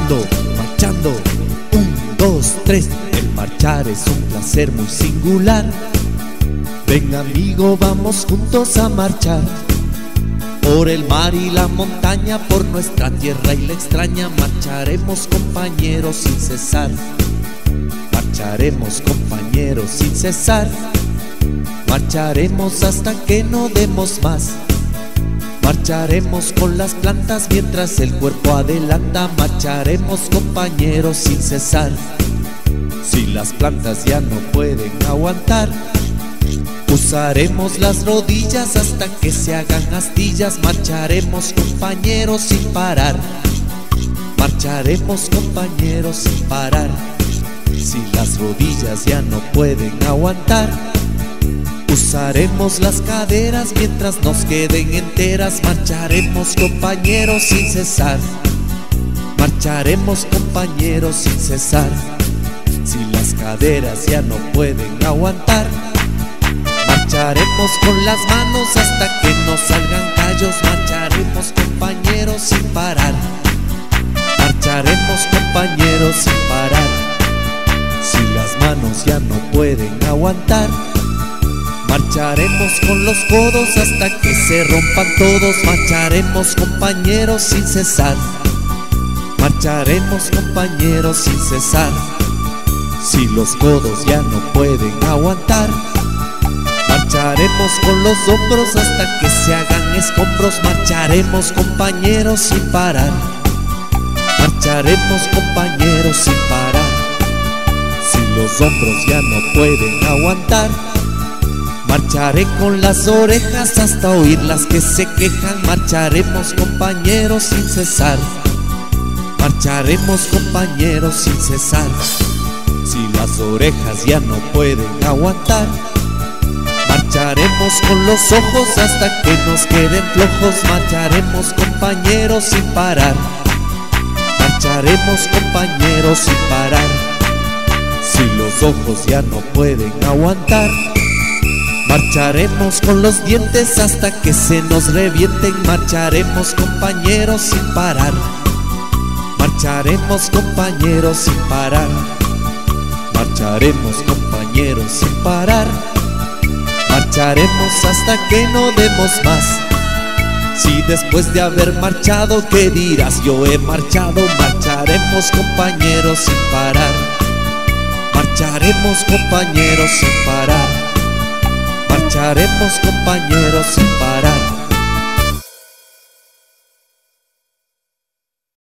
marchando, marchando. 1, 2, 3. El marchar es un placer muy singular. Ven amigo, vamos juntos a marchar por el mar y la montaña, por nuestra tierra y la extraña. Marcharemos compañeros sin cesar. Marcharemos compañeros sin cesar. Marcharemos hasta que no demos más. Marcharemos con las plantas mientras el cuerpo adelanta. Marcharemos compañeros sin cesar. Si las plantas ya no pueden aguantar, usaremos las rodillas hasta que se hagan astillas. Marcharemos compañeros sin parar. Marcharemos compañeros sin parar. Si las rodillas ya no pueden aguantar, usaremos las caderas mientras nos queden enteras. Marcharemos compañeros sin cesar. Marcharemos compañeros sin cesar. Si las caderas ya no pueden aguantar, marcharemos con las manos hasta que nos salgan callos. Marcharemos compañeros sin parar. Marcharemos compañeros sin parar. Si las manos ya no pueden aguantar, marcharemos con los codos hasta que se rompan todos. Marcharemos compañeros sin cesar. Marcharemos compañeros sin cesar. Si los codos ya no pueden aguantar, marcharemos con los hombros hasta que se hagan escombros. Marcharemos compañeros sin parar. Marcharemos compañeros sin parar. Si los hombros ya no pueden aguantar, marcharé con las orejas hasta oírlas que se quejan. Marcharemos compañeros sin cesar. Marcharemos compañeros sin cesar. Si las orejas ya no pueden aguantar, marcharemos con los ojos hasta que nos queden flojos. Marcharemos compañeros sin parar. Marcharemos compañeros sin parar. Si los ojos ya no pueden aguantar, marcharemos con los dientes hasta que se nos revienten. Marcharemos compañeros sin parar. Marcharemos compañeros sin parar. Marcharemos compañeros sin parar. Marcharemos hasta que no demos más. Si después de haber marchado, ¿qué dirás? Yo he marchado. Marcharemos compañeros sin parar. Marcharemos compañeros sin parar. Marcharemos compañeros sin parar.